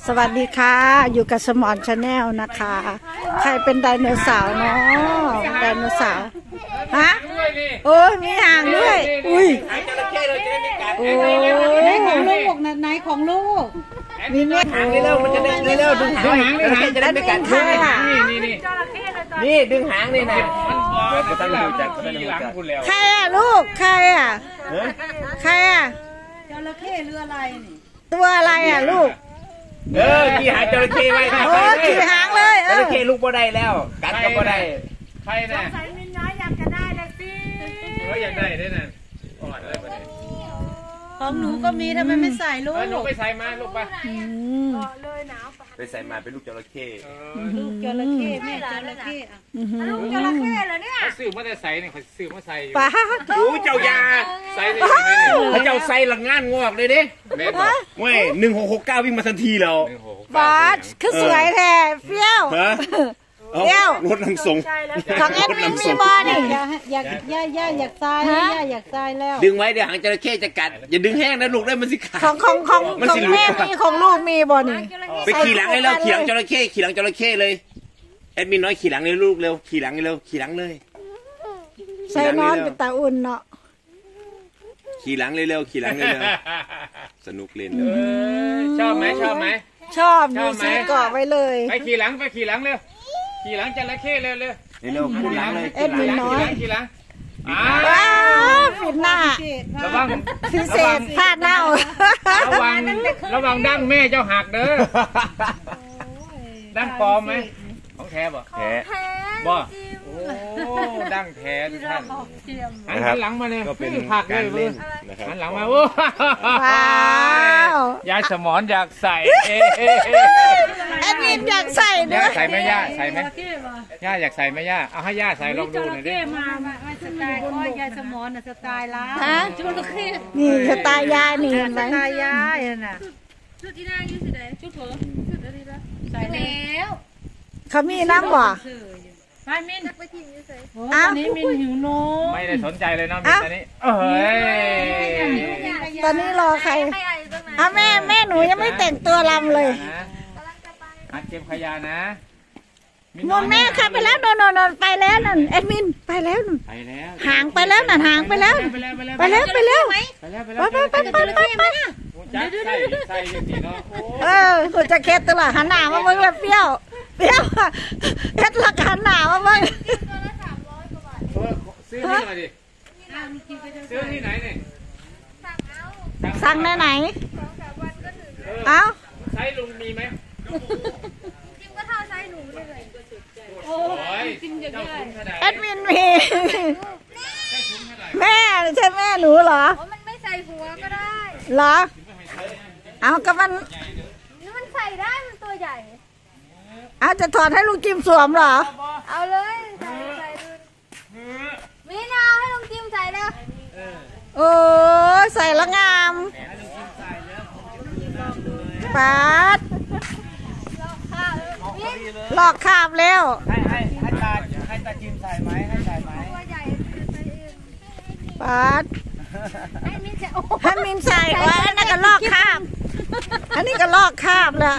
สวัสดีค่ะอยู่กับสมอนชาแนลนะคะใครเป็นไดโนเสาร์เนาะไดโนเสาร์ฮะโอ้ยมีหางด้วยอุ้ยโอ้ไหนของลูกนะไหนของลูกมีเม็ดหางเร็วมันจะได้เร็วดึงหางจะได้ไม่กัดนี่ดึงหางนี่นะมันก็ต้องดูจากที่หลังคุณแล้วใครอ่ะลูกใครอ่ะใครอ่ะจระเข้หรืออะไรนี่ตัวอะไรอ่ะลูกขี่หางจระเข้ไว้โอ้ขี่หางเลยจระเข้ลูกบ่ได้แล้วกัดก็บ่ได้ใครน่ะใส่มินน้อยอยากจะได้เลยสิอยากได้ด้วยน่ะอ่อนเลยประเด็นของหนูก็มีทำไมไม่ใส่ลูกหนูไปใส่มาลูกไปเลยหนาวไปใส่มาเป็นลูกจระเข้ลูกจระเข้แม่จระเข้ลูกจระเข้เหรอเนี่ยเขาซื้อมาแต่ใส่เนี่ยเขาซื้อมาใส่ป้าโอ้เจ้ายาใส่เนี่ยพระเจ้าใส่หลังงานงอกเลยดิแม่บอกเว้ย1669วิ่งมาทันทีแล้วบอสคือสวยแท้เฟี้ยวเดี๋ยวรถนำส่งของเอ็ดมินมีบอนี่อยากใส่อยากใส่แล้วดึงไว้เดี๋ยวหางจระเข้จะกัดอย่าดึงแห้งนะลูกได้มันสิขาดของแม่มีของลูกมีบอนี่ไปขี่หลังเลยแล้วขี่หลังจระเข้ขี่หลังจระเข้เลยแอดมินน้อยขี่หลังเลยลูกเร็วขี่หลังเร็วขี่หลังเลยใส่นอนเป็นตาอุ่นเนาะขี่หลังเลยเร็วขี่หลังเลยเร็วสนุกเล่นชอบไหมชอบมีซื้อเกาะไว้เลยไปขี่หลังเร็วขี่หลังจระเข้เร็วขึ้นหลังเลยเอ็ดมินน้อยขี่หลังว้าวฟินหน้าระวังพิเศษพลาดเน่าระวังดั้งแม่เจ้าหักเด้อดั้งปลอมไหมของแท้บ่แท้บ่โอ้ดั้งแท้ทุกท่านหันหลังมาเนี่ยก็เป็นการเล่นนะครับหันหลังมาโอ้ว้าวยายสมอนอยากใส่แอดมินอยากใส่ด้วยใส่ไหมย่าใส่ไหมย่าอยากใส่ไหมย่าเอาให้ย่าใส่ลองดูหน่อยดิมาสไตล์ก้อยยายสมอนสไตล์ล้าชุดเข้นี่สไตล์ยายนี่สไตล์ยายน่ะชุดที่น่ายืดสิได้ชุดเถอะชุดอะไรละใส่แล้วเขามีน้ำบ่ไปมินไปทิ้งยืดใส่ตอนนี้มินหิวนมไม่ได้สนใจเลยนะมินตอนนี้ตอนนี้รอใครแม่หนูยังไม่แต่งตัวรำเลยอัดเก็บขยะนะนนแม่ค่ะไปแล้วนนไปแล้วนั่นแอดมินไปแล้วหางไปแล้วนั่นหางไปแล้วไปแล้วไปหัวจะเค็ดตัวละหันหน้ามาเบิ่งแล้วเปรี้ยวเค็ดละหันหน้ามาเบิ่งซื้อที่ไหนดิซื้อที่ไหนเนี่ยสั่งไหนเอ้าใช้ลุงมีไหมจิ้มก็เท่าใช้หนูเลยโอ้ยจิ้มเยอะๆแอดมินมีแม่ใช่แม่หนูเหรอมันไม่ใส่หัวก็ได้เหรอเอาก็มันใส่ได้มันตัวใหญ่เอาจะถอดให้ลุงจิมสวมเหรอเอาเลยใส่ดูมีนาวให้ลุงจิมใส่แล้วโอ้ใส่ละงามปัดหลอกคาบแล้วให้ตาจิมใส่ไหมให้ใส่ไหมปัดให้มินใส่ว่าอันนั้นก็ลอกคาบอันนี้ก็ลอกคาบแล้ว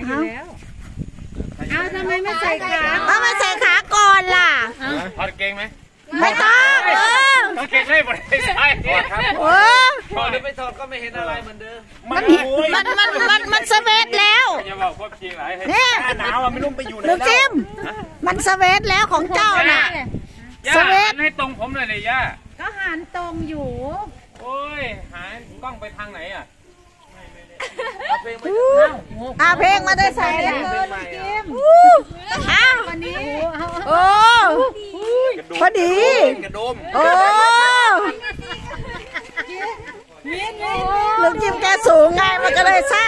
เอาทำไมไม่ใส่ขาไม่ใส่ขาก่อนล่ะถอดเกงไหมไม่ต้องถอดเกงให้หมดเลยใช่ครับถอดหรือไม่ถอดก็ไม่เห็นอะไรเหมือนเดิมมันสเวทแล้วอย่าบอกควบจริงหลายเนี่ยหนาวไม่รู้ไปอยู่ไหนลูกจิมมันสเวทแล้วของเจ้าน่ะสเวทให้ตรงผมเลยย่าก็หันตรงอยู่โอ้ยหายกล้องไปทางไหนอ่ะเพลงมาได้ใส่เลยวันนี้โอ้พอดีโอ้ลุงจิมแกสูงไงมันก็เลยสั้น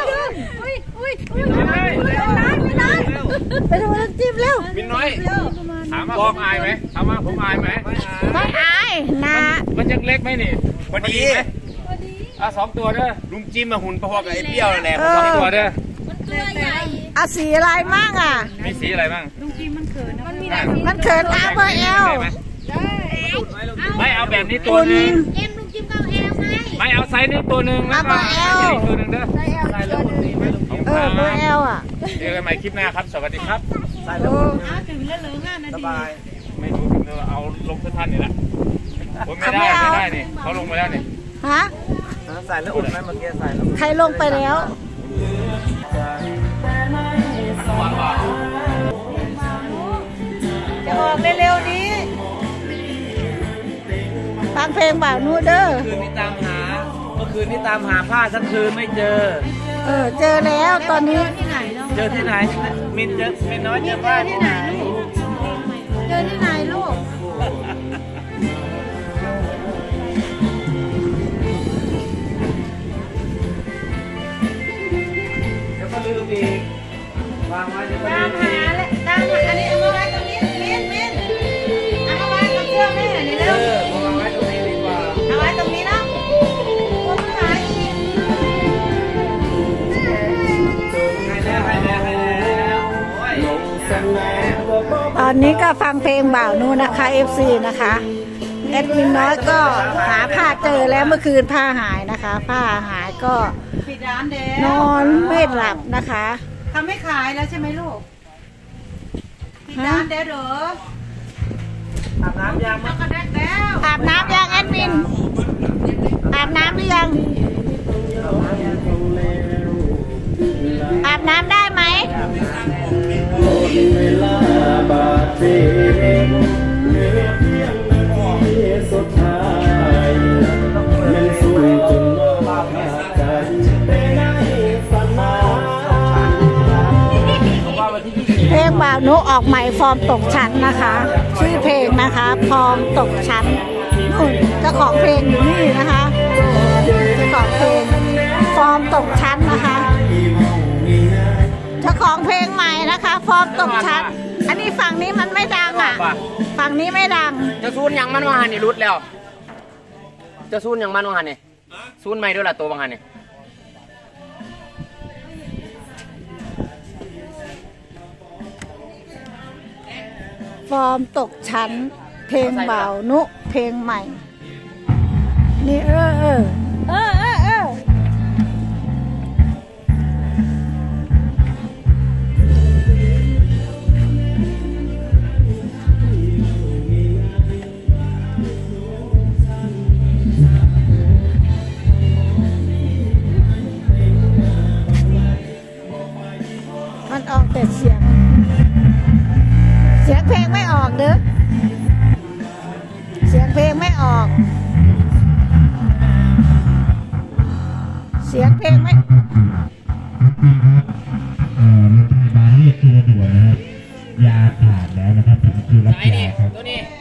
ไปดูลุงจิมเร็วมินน้อยถามว่าผมอายไหมไม่อายนะมันยังเล็กไหมนี่พอดี 2 ตัวเด้อลุงจิมมาหุ่นพอกับไอ้เปรี้ยวแหละ 2 ตัวเด้อสีอะไรมั่งอ่ะมีสีอะไรบ้างลุงจิมมันเขินมันเขินอาเบอร์เอลไม่เอาแบบนี้ตัวนึงลุงจิมก็เอลไงไม่เอาไซส์นี้ตัวนึงแล้วก็อีกตัวนึงเด้อเออเบอร์ L อ่ะเจอกันใหม่คลิปหน้าครับสวัสดีครับโอ้ถึงแล้วเหลือ5 นาสทีบายไม่รู้ถึงจะเอาลงเท่าท่านนี่แหละผมไม่ได้นี่เขาลงไปแล้วนี่ฮะใส่แล้วอุ่นไหมเมื่อกี้ใส่แล้วใครลงไปแล้วจะออกเร็วๆนี้ฟังเพลงบ่าวนูเด้อเมื่อคืนนี้ตามหาผ้าทั้งคืนไม่เจอเจอแล้วตอนนี้ที่ไหนเนาะเจอที่ไหนมินเจอมินน้อยเจอผ้าที่ไหนเจอที่ไหนลูกเดี๋ยวก็ลืมอีกวางไว้เดี๋ยวก็ตาลืมมหาอีกและตามหาอันนี้เอามาไว้ตรงนี้มินเอามาไว้กับเสื้อแม่นี่เร็ววางไว้ตรงนี้ดีกว่าเอาไว้ตรงนี้เนาะตัวไม่หายอีกให้แล้วโอ้ยตอนนี้ก็ฟังเพลงบ่าวนูนะคะ FC นะคะแอดมินน้อยก็หาผ้าเจอแล้วเมื่อคืนผ้าหายนะคะ ผ้าหายก็ปิดร้านเด้นอนไม่หลับนะคะเขาไม่ขายแล้วใช่ไหมลูกปิดร้านเด้อเหรออาบน้ำยังแล้วก็แดกแล้วอาบน้ำยังแอดมินอาบน้ำหรือยังอาบน้ำได้ไหมเวลาบาดเจ็บเหลือเพียงนาทีสุดท้ายมันสู้จนว่าขาดใจแต่ในฝันมาเพลงบ่าวนุออกใหม่ฟอร์มตกชั้นนะคะ ชื่อเพลงนะคะฟอร์มตกชั้นนู่นเจ้าของเพลงอยู่นี่นะคะเจ้าของเพลงฟอร์มตกชั้นนะคะเจ้าของเพลงใหม่นะคะฟอร์มตกชั้นอันนี้ฝั่งนี้มันไม่ดังอ่ะฝั่งนี้ไม่ดังจะซูนยังมันว่าหันนี่รุดแล้วจะซูนยังมันว่าหันนี่ซูนไม่ด้วยล่ะตัวบางหันนี่ฟอร์มตกชั้น เพลงบ่าวนุเพลงใหม่ นี่มันออกแต่เสียงเพลงไม่ออกเด้อเสียงเพลงไม่ออกเสียงเพลงไม่โรงพยาบาลเรียกตัวด่วนนะครับ ยาขาดแล้วนะครับถึงคิวรับยาครับตัวนี้